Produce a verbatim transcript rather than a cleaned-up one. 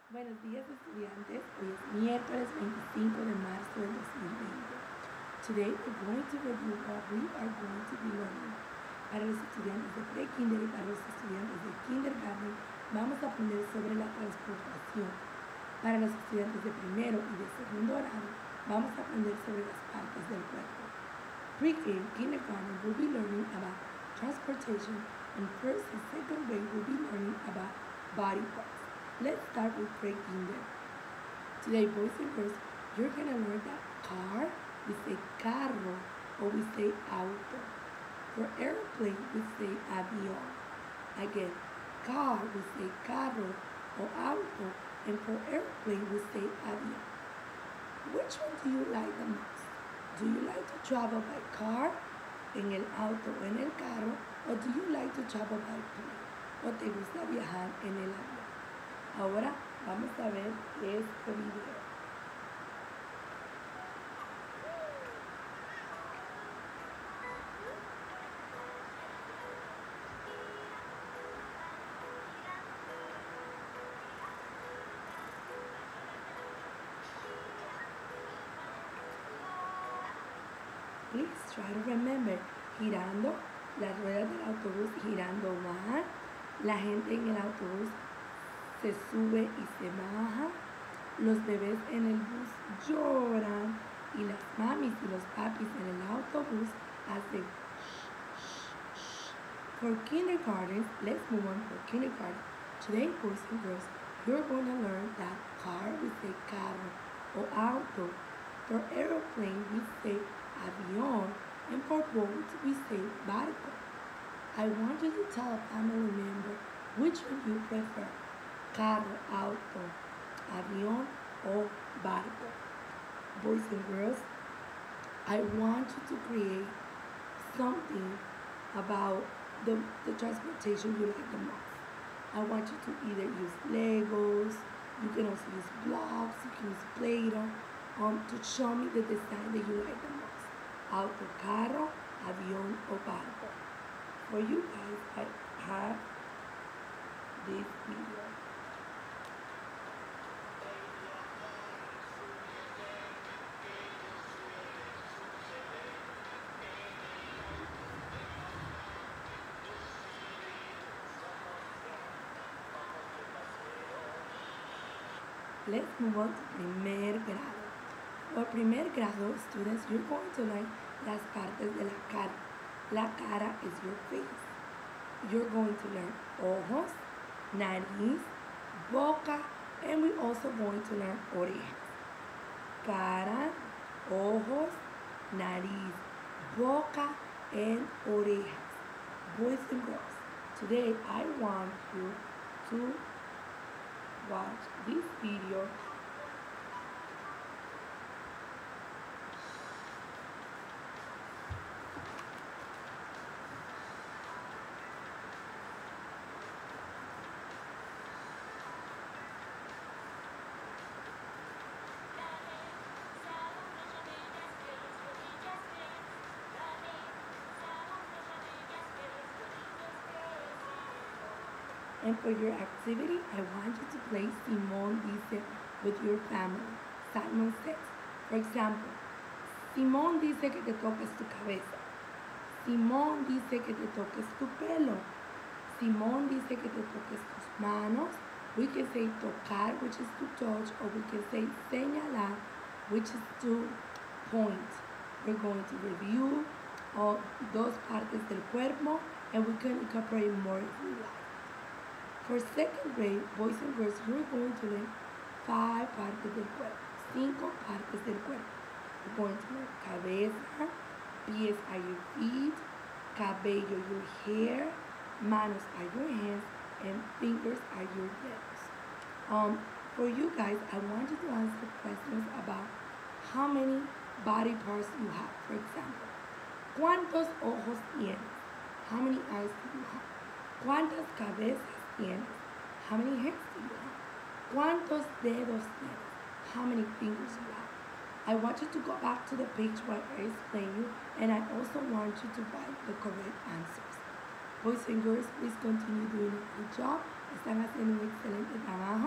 Buenos días, estudiantes. Hoy es miércoles veinticinco de marzo del dos mil veinte. Today we're going to review what we are going to be learning. Para los estudiantes de pre-kinder y para los estudiantes de kindergarten vamos a aprender sobre la transportación. Para los estudiantes de primero y de segundo grado vamos a aprender sobre las partes del cuerpo. Pre-K kindergarten will be learning about transportation, and first and second grade will be learning about body parts. Let's start with pre-kinder. Today, boys and girls, you're gonna learn that car, we say carro, or we say auto. For airplane, we say avión. Again, car, we say carro or auto, and for airplane, we say avión. Which one do you like the most? Do you like to travel by car, en el auto o en el carro, or do you like to travel by plane? ¿O te gusta viajar en el avión? Ahora vamos a ver este video. Please try to remember, girando, las ruedas del autobús girando van, la gente en el autobús se sube y se baja, los bebés en el bus lloran y las mamis y los papis en el autobús hacen shh, shh, shh. For kindergarten, let's move on for kindergarten. Today, boys and girls, you're going to learn that car we say carro or auto. For aeroplane, we say avión, and for boat, we say barco. I want you to tell a family member which one you prefer. Carro, auto, avión o barco. Boys and girls, I want you to create something about the, the transportation you like the most. I want you to either use Legos, you can also use blocks, you can use Play-Doh, um, to show me the design that you like the most. Auto, carro, avión o barco. For you guys, I have this video. Let's move on to primer grado. For primer grado, students, you're going to learn las partes de la cara. La cara is your face. You're going to learn ojos, nariz, boca, and we're also going to learn orejas. Cara, ojos, nariz, boca, and orejas. Boys and girls, today I want you to watch this video. And for your activity, I want you to play Simón dice with your family. Simon says, for example, Simón dice que te toques tu cabeza. Simón dice que te toques tu pelo. Simón dice que te toques tus manos. We can say tocar, which is to touch, or we can say señalar, which is to point. We're going to review all those partes del cuerpo, and we can incorporate more if we like. For second grade, boys and girls, you're going to learn five partes del cuerpo, cinco partes del cuerpo. You're going to learn cabeza, pies are your feet, cabello your hair, manos are your hands, and fingers are your nails. Um, for you guys, I want you to answer questions about how many body parts you have. For example, ¿cuántos ojos tienes? How many eyes do you have? ¿Cuántas cabezas tienes? How many hands do you have? ¿Cuántos dedos tienes? How many fingers do you have? I want you to go back to the page where I explain you, and I also want you to write the correct answers. Boys and girls, please continue doing a good job. Están haciendo un excelente trabajo.